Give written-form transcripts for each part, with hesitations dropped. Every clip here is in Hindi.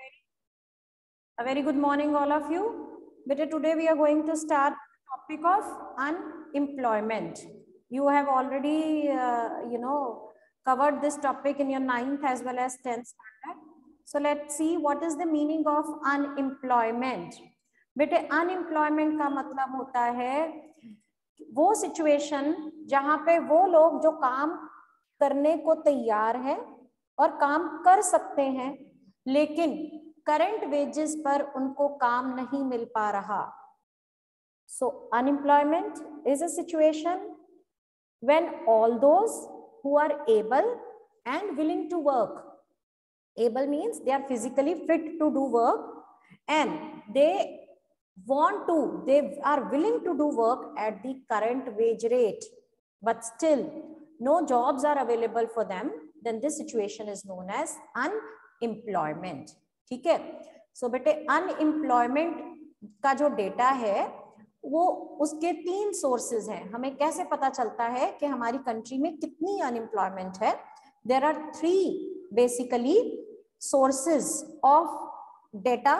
A very good morning, all of you. But today we are going to start the topic of unemployment. You have already, covered this topic in your 9th as well as 10th standard. So let's see what is the meaning of unemployment. बेटे unemployment का मतलब होता है वो सिचुएशन जहां पे वो लोग जो काम करने को तैयार है और काम कर सकते हैं लेकिन करंट वेजेस पर उनको काम नहीं मिल पा रहा. So unemployment is a situation when all those who are able and willing to work, able means they are physically fit to do work and they are willing to do work at the current wage rate, but still no jobs are available for them, then this situation is known as unemployment. ठीक है. सो बेटे अनएम्प्लॉयमेंट का जो डेटा है वो उसके 3 सोर्सेज हैं. हमें कैसे पता चलता है कि हमारी कंट्री में कितनी अनएम्प्लॉयमेंट है? There are 3 basically sources of data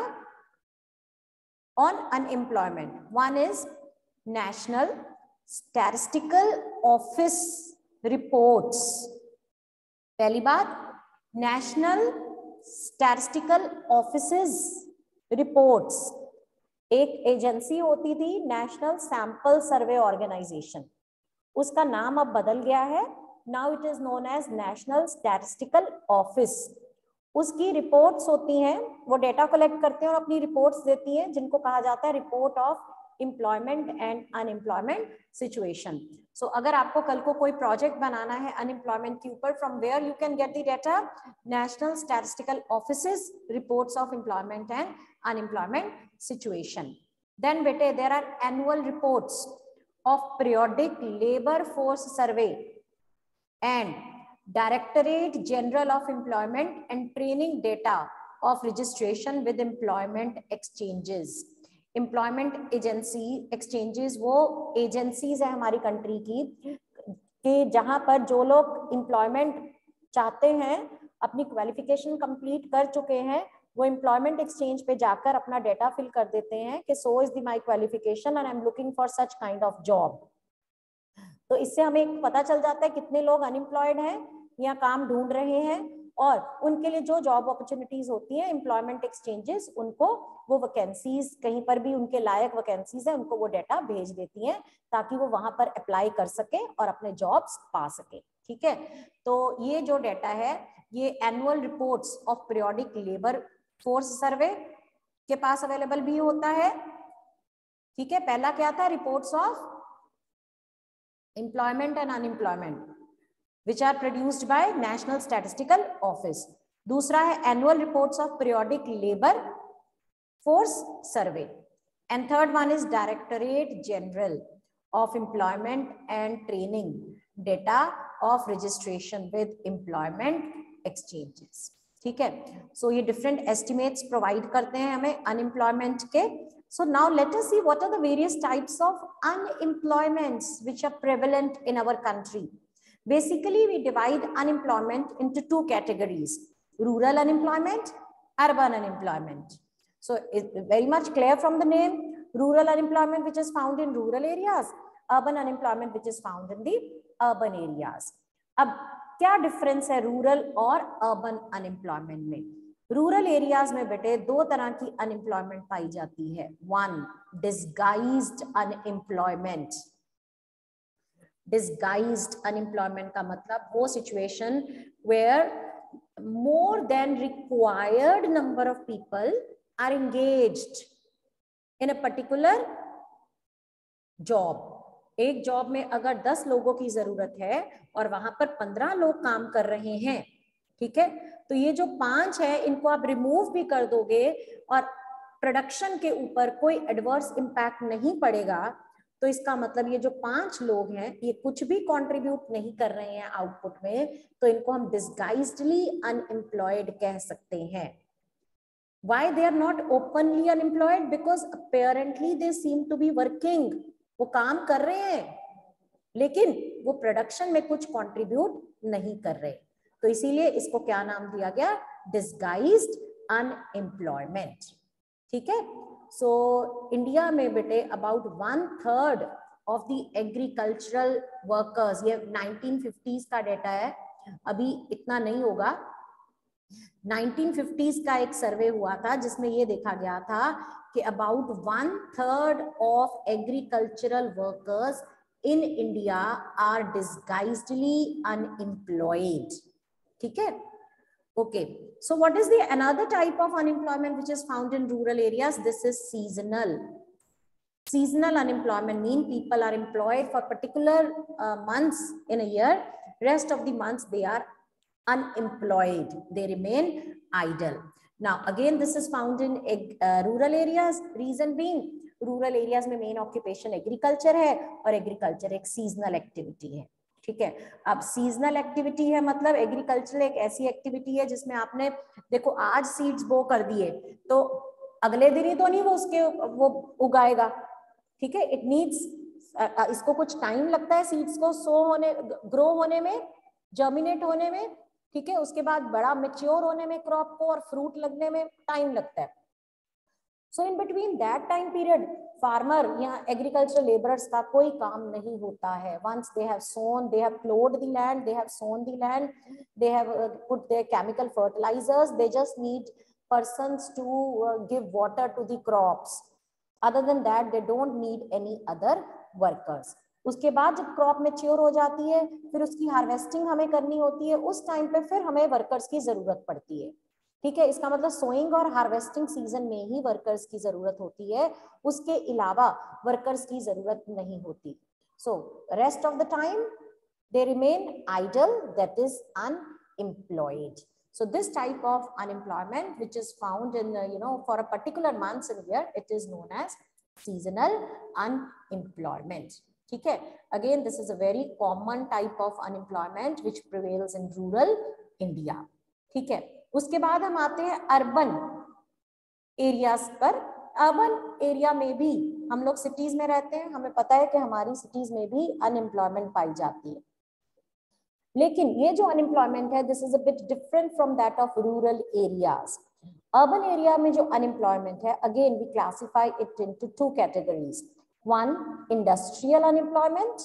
on unemployment. One is National Statistical Office reports. पहली बात National Statistical Offices reports. एक एजेंसी होती थी नेशनल सैंपल सर्वे ऑर्गेनाइजेशन, उसका नाम अब बदल गया है. Now it is known as national statistical office. उसकी रिपोर्ट्स होती हैं, वो डेटा कलेक्ट करते हैं और अपनी रिपोर्ट्स देती हैं जिनको कहा जाता है report of employment and unemployment situation. So अगर आपको कल को कोई प्रोजेक्ट बनाना है अनएम्प्लॉयमेंट के ऊपर, from where you can get the data? National statistical offices reports of employment and unemployment situation. Then बेटे there are annual reports of periodic labour force survey and Directorate General of Employment and Training data of registration with employment exchanges. Employment agency exchanges वो agencies है हमारी कंट्री की कि जहां पर जो लोग employment चाहते हैं, अपनी क्वालिफिकेशन कंप्लीट कर चुके हैं, वो एम्प्लॉयमेंट एक्सचेंज पे जाकर अपना डेटा फिल कर देते हैं कि so is the my qualification and I am looking for such kind of job. तो इससे हमें पता चल जाता है कितने लोग अनएम्प्लॉयड हैं या काम ढूंढ रहे हैं और उनके लिए जो जॉब अपॉर्चुनिटीज होती है एम्प्लॉयमेंट एक्सचेंजेस उनको वो वैकेंसीज कहीं पर भी उनके लायक वैकेंसीज है उनको वो डेटा भेज देती हैं ताकि वो वहां पर अप्लाई कर सके और अपने जॉब्स पा सके. ठीक है. तो ये जो डेटा है ये annual reports of periodic labour force survey के पास अवेलेबल भी होता है. ठीक है. पहला क्या था? Reports of employment and unemployment which are produced by National Statistical Office. दूसरा है annual reports of periodic labor force survey and third one is Directorate General of Employment and Training data of registration with employment exchanges. ठीक है. So ये different estimates provide करते हैं हमें unemployment के. So now let us see what are the various types of unemployments which are prevalent in our country. Basically, we divide unemployment into 2 categories: rural unemployment, urban unemployment. So it's very much clear from the name, rural unemployment which is found in rural areas, urban unemployment which is found in the urban areas. अब क्या difference है rural और urban unemployment में? रूरल एरियाज में बेटे 2 तरह की अनएम्प्लॉयमेंट पाई जाती है. 1 डिसगाइज्ड अनएम्प्लॉयमेंट. डिसगाइज्ड अनएम्प्लॉयमेंट का मतलब वो situation where more than required number of people are engaged in a particular job. एक जॉब में अगर 10 लोगों की जरूरत है और वहां पर 15 लोग काम कर रहे हैं, ठीक है, तो ये जो 5 है इनको आप रिमूव भी कर दोगे और प्रोडक्शन के ऊपर कोई एडवर्स इंपैक्ट नहीं पड़ेगा, तो इसका मतलब ये जो 5 लोग हैं ये कुछ भी कंट्रीब्यूट नहीं कर रहे हैं आउटपुट में, तो इनको हम डिसगाइज्डली अनएम्प्लॉयड कह सकते हैं. Why they are not openly unemployed? Because apparently they seem to be working. वो काम कर रहे हैं लेकिन वो प्रोडक्शन में कुछ कंट्रीब्यूट नहीं कर रहे, तो इसीलिए इसको क्या नाम दिया गया? Disguised unemployment. ठीक है, सो इंडिया में बेटे about 1/3 of the agricultural workers, ये 1950s का डेटा है, अभी इतना नहीं होगा, 1950s का एक सर्वे हुआ था जिसमें ये देखा गया था कि about 1/3 of agricultural workers in India are disguisedly unemployed. ठीक है, okay, so what is the another type of unemployment which is found in rural areas? This is seasonal. Seasonal unemployment mean people are employed for particular months in a year, rest of the months they are unemployed, they remain idle. Now again this is found in rural areas, reason being rural areas में मेन ऑक्यूपेशन एग्रीकल्चर है और एग्रीकल्चर एक सीजनल एक्टिविटी है। ठीक है, अब सीजनल एक्टिविटी है मतलब एग्रीकल्चर एक ऐसी एक्टिविटी है जिसमें आपने देखो आज सीड्स बो कर दिए तो अगले दिन ही तो नहीं वो उगाएगा। ठीक है, इट नीड्स, इसको कुछ टाइम लगता है सीड्स को ग्रो होने में, जर्मिनेट होने में। ठीक है, उसके बाद बड़ा मेच्योर होने में क्रॉप को और फ्रूट लगने में टाइम लगता है। So in between that time period, farmer यहाँ agricultural laborers का कोई काम नहीं होता है। Once they have sown, they have plowed the land, they have sown the land, they have put their chemical fertilizers, they just need persons to give water to the crops. Other than that, they don't need any other workers. उसके बाद जब क्रॉप मैच्योर हो जाती है फिर उसकी हार्वेस्टिंग हमें करनी होती है, उस टाइम पे फिर हमें वर्कर्स की जरूरत पड़ती है। ठीक है, इसका मतलब सोइंग और हार्वेस्टिंग सीजन में ही वर्कर्स की जरूरत होती है, उसके अलावा वर्कर्स की जरूरत नहीं होती। So rest of the time they remain idle, that is unemployed. So this type of unemployment which is found in for a particular months in year, it is known as seasonal unemployment. ठीक है, again this is a very common type of unemployment which prevails in rural India. ठीक है, उसके बाद हम आते हैं अर्बन एरियाज पर। अर्बन एरिया में भी हम लोग सिटीज में रहते हैं, हमें पता है कि हमारी सिटीज में भी अनएम्प्लॉयमेंट पाई जाती है, लेकिन ये जो अनएम्प्लॉयमेंट है this is a bit different from that of rural areas. Urban area में जो अनएम्प्लॉयमेंट है, again we classify it into 2 categories. One, industrial unemployment,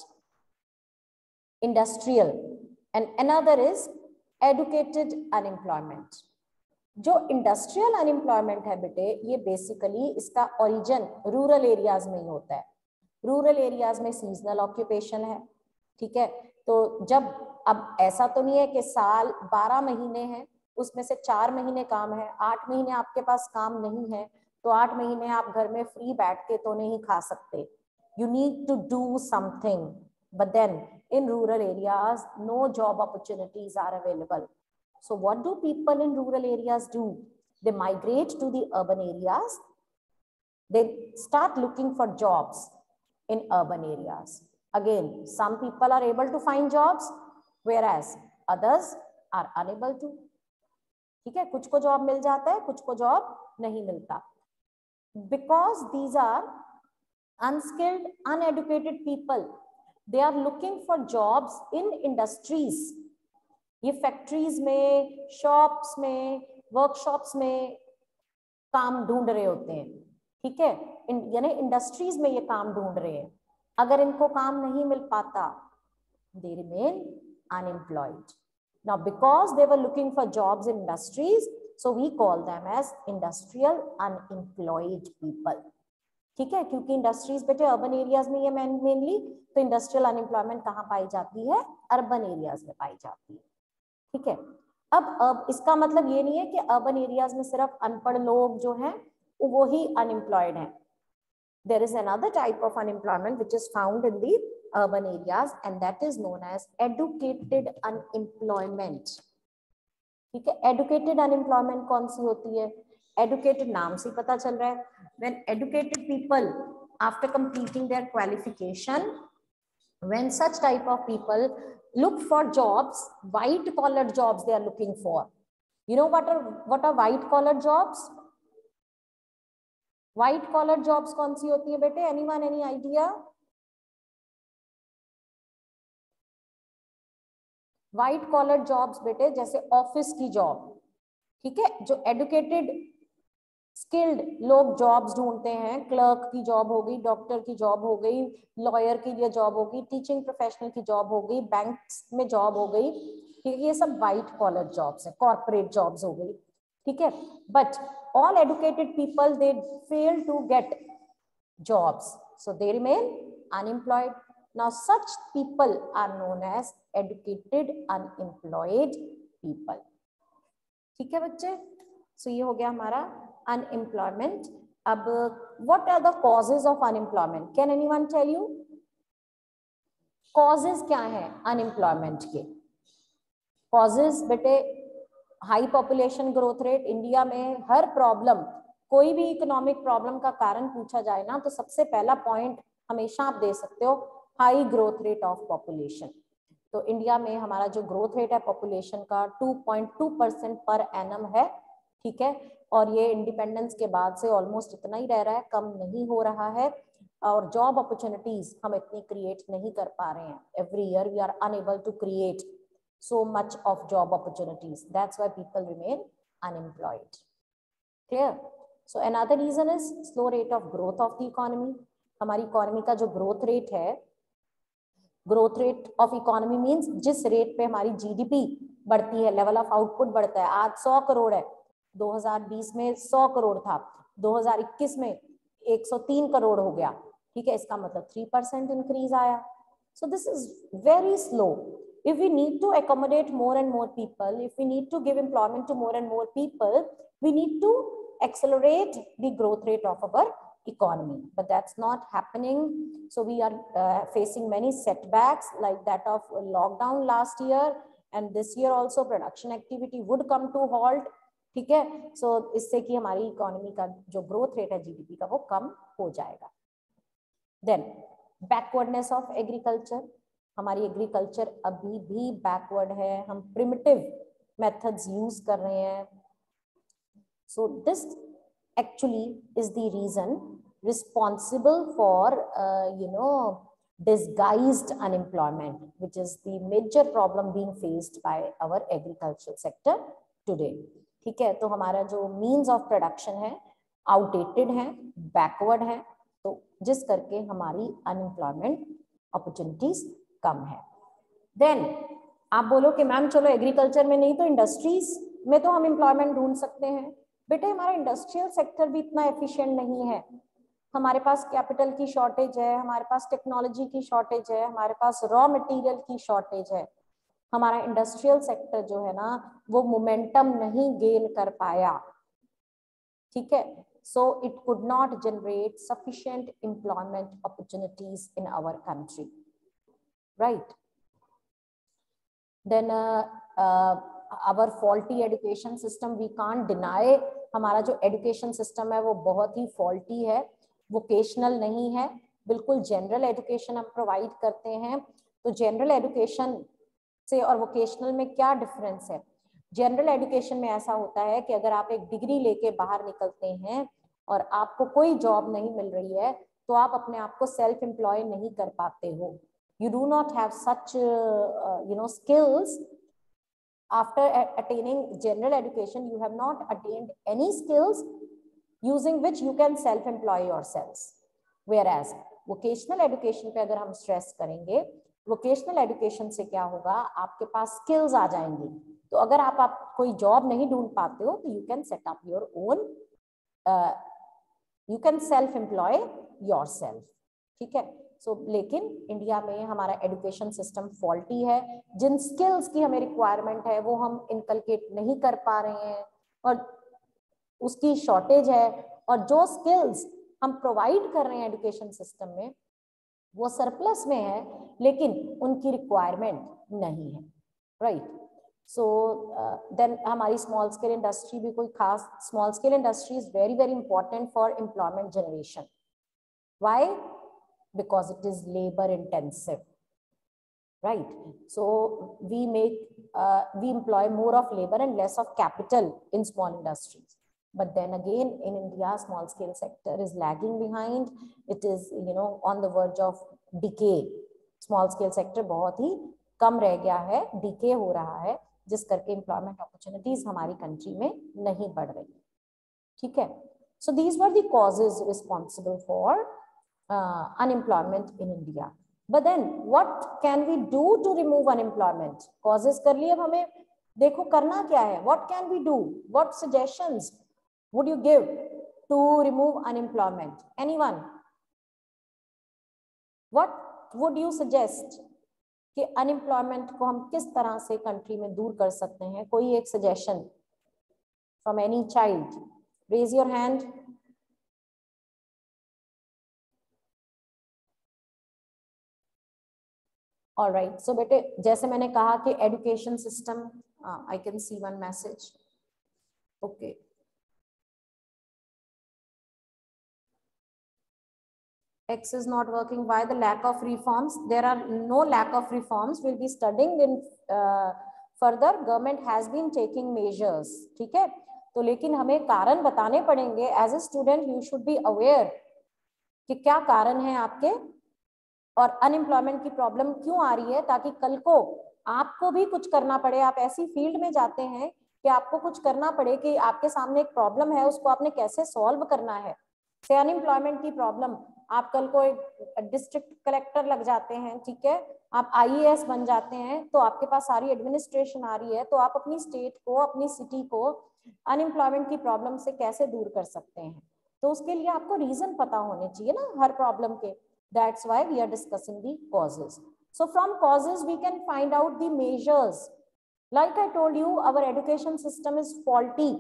industrial, and another is educated unemployment. जो इंडस्ट्रियल अनएम्प्लॉयमेंट है बेटे, ये बेसिकली इसका ओरिजिन रूरल एरियाज में ही होता है। रूरल एरियाज में सीजनल ऑक्यूपेशन है। ठीक है, तो जब अब ऐसा तो नहीं है कि साल 12 महीने हैं, उसमें से 4 महीने काम है, 8 महीने आपके पास काम नहीं है, तो 8 महीने आप घर में फ्री बैठ के तो नहीं खा सकते। You need to do something, but then in rural areas no job opportunities are available. So what do people in rural areas do? They migrate to the urban areas, they start looking for jobs in urban areas. Again, some people are able to find jobs whereas others are unable to. ठीक है, कुछ को जॉब मिल जाता है, कुछ को जॉब नहीं मिलता, because these are unskilled uneducated people. They are looking for jobs in industries. ये फैक्ट्रीज में, शॉप्स में, वर्कशॉप्स में काम ढूंढ रहे होते हैं। ठीक है, यानी इंडस्ट्रीज में ये काम ढूंढ रहे हैं। अगर इनको काम नहीं मिल पाता, they remain unemployed. Now because they were looking for jobs in industries, so we call them as industrial unemployed people. ठीक है, क्योंकि इंडस्ट्रीज बेटे अर्बन एरियाज में ये मेनली, तो इंडस्ट्रियल अनएम्प्लॉयमेंट कहाँ पाई जाती है? अर्बन एरियाज में पाई जाती है। ठीक है, अब इसका मतलब ये नहीं है कि अर्बन एरियाज में सिर्फ अनपढ़ लोग जो हैं वो ही अनएम्प्लॉयड हैं। There is another type of unemployment which is found in the urban areas and that is known as educated unemployment. ठीक है, एडुकेटेड अनएम्प्लॉयमेंट कौन सी होती है? एडुकेटेड नाम से पता चल रहा है, when educated people after completing their qualification, when such type of people look for jobs, white collar jobs they are looking for. You know what are white collar jobs? White collar jobs कौन सी होती है बेटे? Anyone, any idea? White collar jobs बेटे जैसे ऑफिस की जॉब, ठीक है, जो एडुकेटेड स्किल्ड लोग जॉब्स ढूंढते हैं, क्लर्क की जॉब हो गई, डॉक्टर की जॉब हो गई, लॉयर के लिए जॉब हो गई, टीचिंग प्रोफेशनल की जॉब हो गई, बैंक्स में जॉब हो गई, ठीक है, ये सब वाइट कॉलर जॉब्स है, कॉर्पोरेट जॉब्स हो गई, ठीक है। But all educated people they fail to get jobs, so they remain unemployed. Now such people are known as educated unemployed people, ठीक है बच्चे। सो ये हो गया हमारा अनएम्प्लॉयमेंट। अब what are the causes of unemployment, can anyone tell you? Causes क्या है अनएम्प्लॉयमेंट के? कॉजेज बेटे, high population growth rate. India में हर प्रॉब्लम, कोई भी इकोनॉमिक प्रॉब्लम का कारण पूछा जाए ना, तो सबसे पहला पॉइंट हमेशा आप दे सकते हो, high growth rate of population. तो इंडिया में हमारा जो ग्रोथ रेट है पॉपुलेशन का 2.2% पर एनम है, ठीक है, और ये इंडिपेंडेंस के बाद से ऑलमोस्ट इतना ही रह रहा है, कम नहीं हो रहा है। और जॉब अपॉर्चुनिटीज हम इतनी क्रिएट नहीं कर पा रहे हैं, every year we are unable to create so much of job opportunities, that's why people remain unemployed. Clear? So another reason is slow rate of growth of the economy. हमारी इकोनॉमी का जो ग्रोथ रेट है, growth rate of economy means जिस रेट पे हमारी जीडीपी बढ़ती है, लेवल ऑफ आउटपुट बढ़ता है। आज 100 करोड़ है, 2020 में 100 करोड़ था, 2021 में 103 करोड़ हो गया, ठीक है, इसका मतलब 3% इंक्रीज आया। So this is very slow. If we need to accommodate more and more people, if we need to give employment to more and more people, we need to accelerate the growth rate of our economy, but that's not happening. So we are facing many setbacks like that of lockdown last year, and this year also production activity would come to halt, ठीक है। so इससे कि हमारी इकोनॉमी का जो ग्रोथ रेट है जीडीपी का वो कम हो जाएगा। Then backwardness of agriculture, हमारी एग्रीकल्चर अभी भी बैकवर्ड है, हम प्रिमिटिव मेथड्स यूज कर रहे हैं। So this actually is the reason responsible for disguised unemployment, which is the major problem being faced by our agricultural sector today, ठीक है। तो हमारा जो मीन्स ऑफ प्रोडक्शन है आउटडेटेड है, बैकवर्ड है, तो जिस करके हमारी अनएम्प्लॉयमेंट अपॉर्चुनिटीज कम है। देन आप बोलो कि मैम चलो एग्रीकल्चर में नहीं तो इंडस्ट्रीज में तो हम एम्प्लॉयमेंट ढूंढ सकते हैं। बेटे हमारा इंडस्ट्रियल सेक्टर भी इतना एफिशिएंट नहीं है, हमारे पास कैपिटल की शॉर्टेज है, हमारे पास टेक्नोलॉजी की शॉर्टेज है, हमारे पास रॉ मटेरियल की शॉर्टेज है। हमारा इंडस्ट्रियल सेक्टर जो है ना वो मोमेंटम नहीं गेन कर पाया, ठीक है। So it could not generate sufficient employment opportunities in our country, right? Then our faulty education system, we can't deny, हमारा जो education system है वो बहुत ही faulty है, vocational नहीं है, बिल्कुल general education हम provide करते हैं। तो general education से और vocational में क्या difference है? जनरल एजुकेशन में ऐसा होता है कि अगर आप एक डिग्री लेके बाहर निकलते हैं और आपको कोई जॉब नहीं मिल रही है तो आप अपने आप को सेल्फ एम्प्लॉय नहीं कर पाते हो। You do not have such skills after attaining general education. You have not attained any skills using which you can self employ yourselves. Whereas vocational education पे अगर हम स्ट्रेस करेंगे, वोकेशनल एजुकेशन से क्या होगा, आपके पास स्किल्स आ जाएंगी। तो अगर आप कोई जॉब नहीं ढूंढ पाते हो तो you can set up your own, you can self employ yourself, ठीक है। सो लेकिन इंडिया में हमारा एजुकेशन सिस्टम फॉल्टी है, जिन स्किल्स की हमें रिक्वायरमेंट है वो हम इनकलकेट नहीं कर पा रहे हैं और उसकी शॉर्टेज है, और जो स्किल्स हम प्रोवाइड कर रहे हैं एजुकेशन सिस्टम में वो सरप्लस में है लेकिन उनकी रिक्वायरमेंट नहीं है, राइट। सो देन हमारी स्मॉल स्केल इंडस्ट्री भी कोई खास, small scale industry is very very important for employment generation. Why? Because it is labour intensive, right? So we employ more of labor and less of capital in small industries. But then again, in India, small scale sector is lagging behind. It is, on the verge of decay. Small scale sector बहुत ही कम रह गया है, decay हो रहा है, जिस करके एम्प्लॉयमेंट अपॉर्चुनिटीज हमारी कंट्री में नहीं बढ़ रही। ठीक है, so these were the causes responsible for unemployment in India. But then what can we do to remove unemployment? Causes कर लिए, अब हमें देखो करना क्या है। What can we do? What suggestions would you give to remove unemployment? Anyone? What would you suggest कि अनएम्प्लॉयमेंट को हम किस तरह से कंट्री में दूर कर सकते हैं? कोई एक suggestion from any child, raise your hand. Alright, so बेटे जैसे मैंने कहा कि education system, I can see one message, okay. X is not working. Why? The lack of reforms. There are no lack of reforms. We'll be studying in further. Government has been taking measures. ठीक है, तो लेकिन हमें कारण बताने पड़ेंगे. As a student, you should be aware कि क्या कारण है आपके और अनएम्प्लॉयमेंट की प्रॉब्लम क्यों आ रही है, ताकि कल को आपको भी कुछ करना पड़े। आप ऐसी फील्ड में जाते हैं कि आपको कुछ करना पड़े कि आपके सामने एक प्रॉब्लम है, उसको आपने कैसे सॉल्व करना है। से अनएम्प्लॉयमेंट की प्रॉब्लम, आप कल को एक डिस्ट्रिक्ट कलेक्टर लग जाते हैं, ठीक है, आप IAS बन जाते हैं, तो आपके पास सारी एडमिनिस्ट्रेशन आ रही है, तो आप अपनी स्टेट को, अपनी सिटी को अनएम्प्लॉयमेंट की प्रॉब्लम से कैसे दूर कर सकते हैं। तो उसके लिए आपको रीजन पता होने चाहिए ना हर प्रॉब्लम के। That's why we are discussing the causes. So from causes we can find out the measures. Like I told you, our education system is faulty.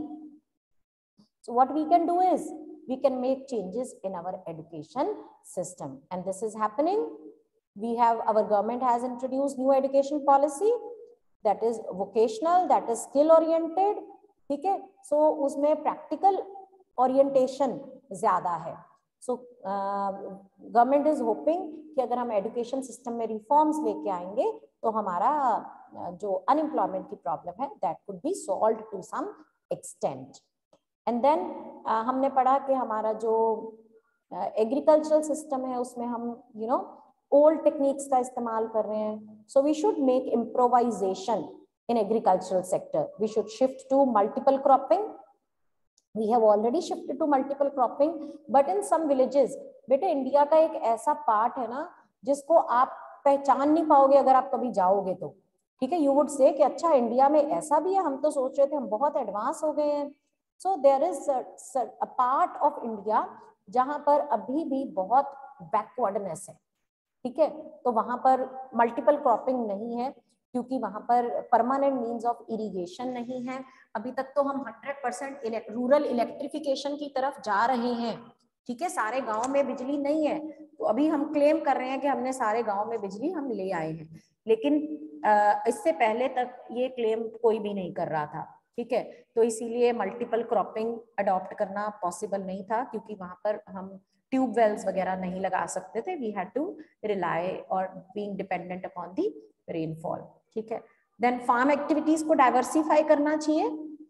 So what we can do is we can make changes in our education system, and this is happening. We have, our government has introduced new education policy that is vocational, that is skill oriented. ठीक है, so उसमें practical orientation ज्यादा है। So government is hoping कि अगर हम education system में reforms लेके आएंगे तो हमारा जो unemployment की problem है that could be solved to some extent. And then हमने पढ़ा कि हमारा जो एग्रीकल्चरल सिस्टम है उसमें हम ओल्ड टेक्निक्स का इस्तेमाल कर रहे हैं. So we should make improvisation in agricultural sector. We should shift to multiple cropping. We have already shifted to multiple cropping, but in some villages, बेटे इंडिया का एक ऐसा पार्ट है ना जिसको आप पहचान नहीं पाओगे अगर आप कभी जाओगे तो. ठीक है, यू वुड से कि अच्छा इंडिया में ऐसा भी है, हम तो सोच रहे थे हम बहुत एडवांस हो गए हैं. So there is a part of India जहां पर अभी भी बहुत बैकवर्डनेस है. ठीक है, तो वहां पर मल्टीपल क्रॉपिंग नहीं है क्योंकि वहां पर परमानेंट मीन्स ऑफ इरिगेशन नहीं है. अभी तक तो हम 100% रूरल इलेक्ट्रिफिकेशन की तरफ जा रहे हैं. ठीक है, सारे गांव में बिजली नहीं है तो अभी हम क्लेम कर रहे हैं कि हमने सारे गांव में बिजली हम ले आए हैं, लेकिन इससे पहले तक ये क्लेम कोई भी नहीं कर रहा था. ठीक है, तो इसीलिए मल्टीपल क्रॉपिंग अडॉप्ट करना पॉसिबल नहीं था क्योंकि वहां पर हम ट्यूब वेल्स वगैरह नहीं लगा सकते थे. वी हैड टू रिलाई और being dependent upon the rainfall. ठीक है, देन फार्म एक्टिविटीज को डाइवर्सिफाई करना चाहिए.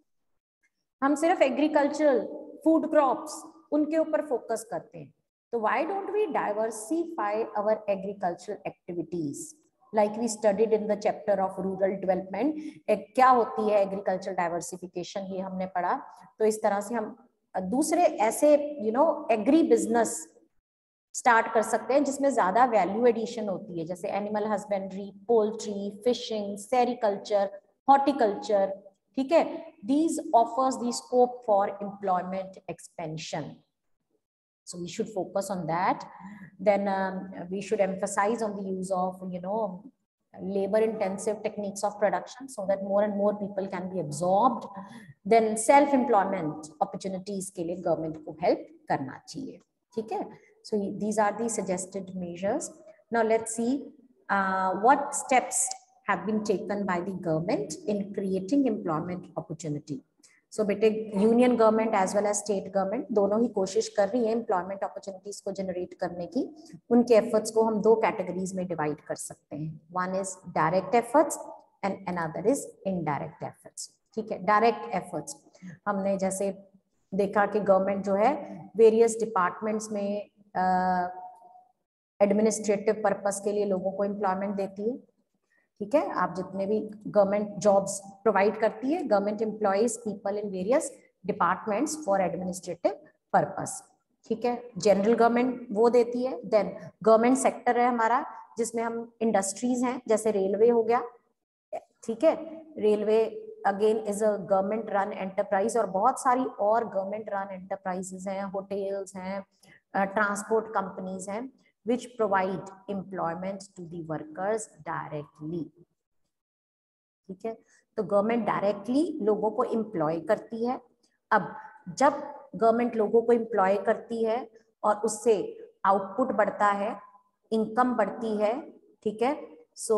हम सिर्फ एग्रीकल्चरल फूड क्रॉप्स उनके ऊपर फोकस करते हैं, तो why don't we diversify our agricultural activities like we studied in the chapter of rural development. क्या होती है एग्रीकल्चर डाइवर्सिफिकेशन, ये हमने पढ़ा. तो इस तरह से हम दूसरे ऐसे एग्री बिजनेस स्टार्ट कर सकते हैं जिसमें ज्यादा वैल्यू एडिशन होती है, जैसे animal husbandry, poultry, fishing, sericulture, horticulture. ठीक है, these offers the scope for employment expansion, so we should focus on that. Then we should emphasize on the use of labor intensive techniques of production so that more and more people can be absorbed. Then self employment opportunities के लिए government को help करना चाहिए. ठीक है, so these are the suggested measures. Now let's see what steps have been taken by the government in creating employment opportunity. So बेटे union government as well as state government दोनों ही कोशिश कर रही है एम्प्लॉयमेंट अपॉर्चुनिटीज को जनरेट करने की. उनके एफर्ट्स को हम दो कैटेगरीज में डिवाइड कर सकते हैं. One is direct efforts and another is indirect efforts. ठीक है, डायरेक्ट एफर्ट्स हमने जैसे देखा कि गवर्नमेंट जो है वेरियस डिपार्टमेंट्स में एडमिनिस्ट्रेटिव पर्पस के लिए लोगों को एम्प्लॉयमेंट देती है. ठीक है, आप जितने भी गवर्नमेंट जॉब्स प्रोवाइड करती है, government employs people in various departments for administrative purpose. ठीक है, जनरल गवर्नमेंट वो देती है। देन गवर्नमेंट सेक्टर है हमारा, जिसमें हम इंडस्ट्रीज हैं, जैसे रेलवे हो गया। ठीक है, railway again is a government run enterprise, और बहुत सारी और गवर्नमेंट रन एंटरप्राइजेस हैं, होटल्स हैं, ट्रांसपोर्ट कंपनीज हैं, which provide employment to the workers directly। ठीक है, तो गवर्नमेंट डायरेक्टली लोगों को एम्प्लॉय करती है। अब जब गवर्नमेंट लोगों को एम्प्लॉय करती है और उससे आउटपुट बढ़ता है, इनकम बढ़ती है। ठीक है, सो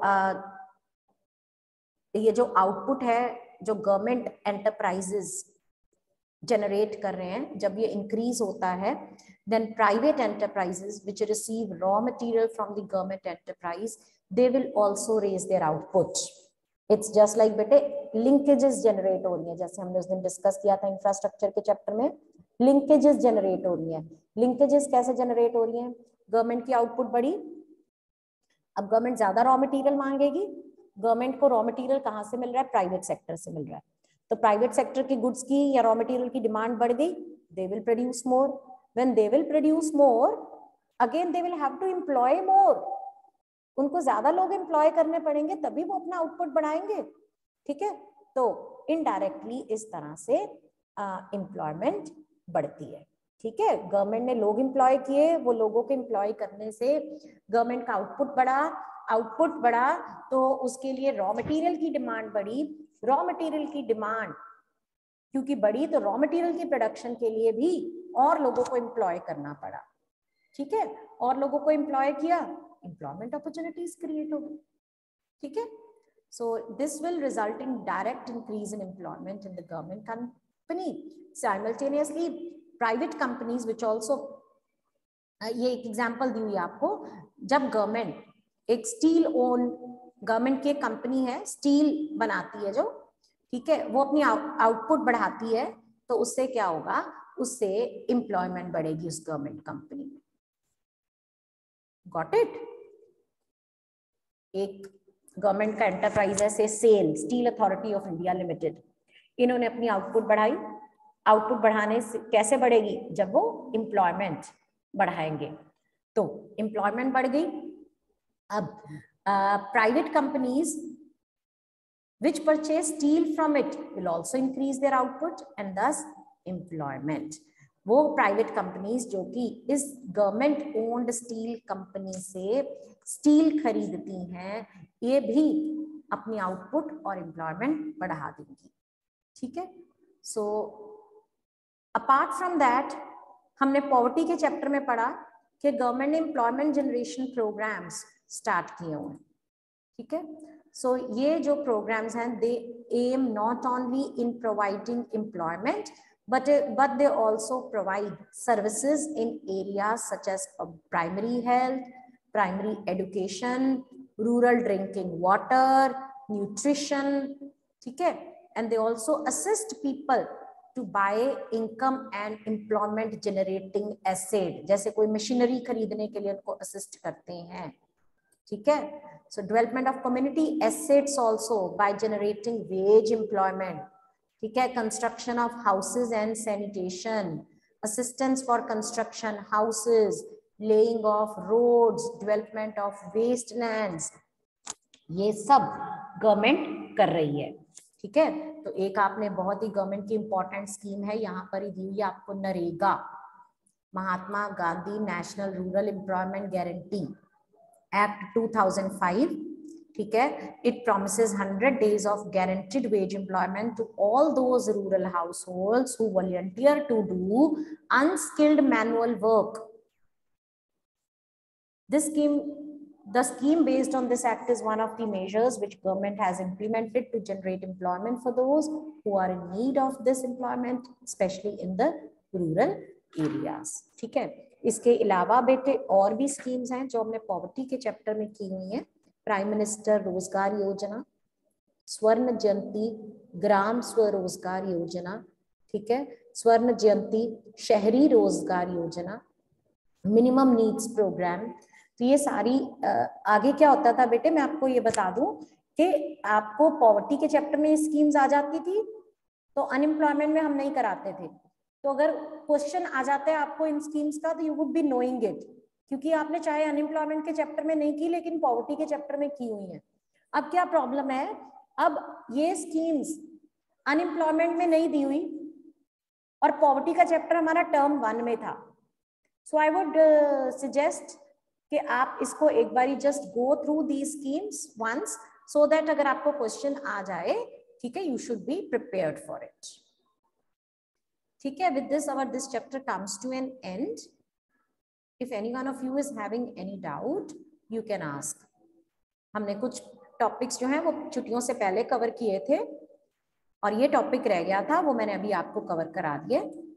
ये जो आउटपुट है, जो गवर्नमेंट एंटरप्राइजेस जनरेट कर रहे हैं, जब ये इंक्रीज होता है, then private enterprises which receive raw material from the government enterprise, they will also raise their output। It's just like बेटे linkages generate हो रही है, जैसे हमने उस दिन डिस्कस किया था इंफ्रास्ट्रक्चर के चैप्टर में, linkages जनरेट हो रही है। linkages कैसे जनरेट हो रही है? गवर्नमेंट की आउटपुट बढ़ी, अब गवर्नमेंट ज्यादा रॉ मटेरियल मांगेगी। गवर्नमेंट को रॉ मटेरियल कहाँ से मिल रहा है? प्राइवेट सेक्टर से मिल रहा है। तो प्राइवेट सेक्टर की गुड्स की या रॉ मटेरियल की डिमांड बढ़ गई, they will produce more. When they will produce more, again they will have to employ more. उनको ज्यादा लोग एम्प्लॉय करने पड़ेंगे, तभी वो अपना आउटपुट बढ़ाएंगे। ठीक है, तो इनडायरेक्टली इस तरह से एम्प्लॉयमेंट बढ़ती है। ठीक है, गवर्नमेंट ने लोग एम्प्लॉय किए, वो लोगों को एम्प्लॉय करने से गवर्नमेंट का आउटपुट बढ़ा, आउटपुट बढ़ा तो उसके लिए रॉ मटेरियल की डिमांड बढ़ी। रॉ मटेरियल की डिमांड क्योंकि बढ़ी, तो रॉ मटेरियल की प्रोडक्शन के लिए भी और लोगों को एम्प्लॉय करना पड़ा। ठीक है, और लोगों को एम्प्लॉय किया, एम्प्लॉयमेंट अपॉर्चुनिटीज क्रिएट हो गई। ठीक है, so this will result in direct increase in employment in the government company. Simultaneously private companies which also, ये एक एग्जाम्पल दी हुई आपको, जब गवर्नमेंट एक स्टील ओन, गवर्नमेंट की एक कंपनी है स्टील बनाती है जो, ठीक है, वो अपनी आउटपुट बढ़ाती है, तो उससे क्या होगा? उससे एम्प्लॉयमेंट बढ़ेगी उस गवर्नमेंट कंपनी में। Got it? एक गवर्नमेंट का एंटरप्राइज है, say SAIL, steel authority of India limited, इन्होंने अपनी आउटपुट बढ़ाई। आउटपुट बढ़ाने से कैसे बढ़ेगी? जब वो एम्प्लॉयमेंट बढ़ाएंगे, तो एम्प्लॉयमेंट बढ़ गई। अब private companies which purchase steel from it will also increase their output and thus employment। वो प्राइवेट कंपनीज जो कि इस गवर्नमेंट ओन्ड स्टील कंपनी से स्टील खरीदती हैं, ये भी अपनी आउटपुट और एम्प्लॉयमेंट बढ़ा देंगी। ठीक है, सो अपार्ट फ्रॉम दैट, हमने पॉवर्टी के चैप्टर में पढ़ा कि गवर्नमेंट ने एम्प्लॉयमेंट जनरेशन प्रोग्राम्स स्टार्ट किए हुए हैं। ठीक है, सो ये जो प्रोग्राम्स हैं, they aim not only in providing employment but they also provide services in areas such as primary health, primary education, rural drinking water, nutrition। ठीक है, and they also assist people to buy income and employment generating asset, जैसे कोई मशीनरी खरीदने के लिए उनको असिस्ट करते हैं। ठीक है, so development of community assets also by generating wage employment। ठीक है, construction of houses and sanitation, assistance for construction houses, laying of roads, development of waste lands, ये सब गवर्नमेंट कर रही है। ठीक है, तो एक आपने बहुत ही गवर्नमेंट की इंपॉर्टेंट स्कीम है, यहाँ पर ही दी हुई है आपको, NREGA, Mahatma Gandhi national rural employment guarantee act 2005। ठीक है, it promises 100 days of guaranteed wage employment to all those rural households who volunteer to do unskilled manual work। The scheme based on this act is one of the measures which government has implemented to generate employment for those who are in need of this employment, especially in the rural areas। ठीक है, इसके अलावा बेटे और भी स्कीम्स हैं जो हमने पॉवर्टी के चैप्टर में की हुई हैं। प्राइम मिनिस्टर रोजगार योजना, स्वर्ण जयंती ग्राम स्वरोजगार योजना, ठीक है, स्वर्ण जयंती शहरी रोजगार योजना, मिनिमम नीड्स प्रोग्राम, तो ये सारी आगे क्या होता था बेटे, मैं आपको ये बता दूं कि आपको पॉवर्टी के चैप्टर में स्कीम्स आ जाती थी, तो अनएम्प्लॉयमेंट में हम नहीं कराते थे। तो अगर क्वेश्चन आ जाता है आपको इन स्कीम्स का, तो you would be knowing it, क्योंकि आपने चाहे अनएम्प्लॉयमेंट के चैप्टर में नहीं की, लेकिन पॉवर्टी के चैप्टर में की हुई है। अब क्या प्रॉब्लम है, अब ये स्कीम्स अनएम्प्लॉयमेंट में नहीं दी हुई और पॉवर्टी का चैप्टर हमारा टर्म 1 में था। सो आई वुड सजेस्ट कि आप इसको एक बारी just go through the schemes once, so that अगर आपको क्वेश्चन आ जाए, ठीक है, you should be prepared for it. ठीक है, with this our this chapter comes to an end. If any one of you is having any doubt, you can ask. हमने कुछ टॉपिक्स जो हैं वो छुट्टियों से पहले कवर किए थे, और ये टॉपिक रह गया था, वो मैंने अभी आपको कवर करा दिया।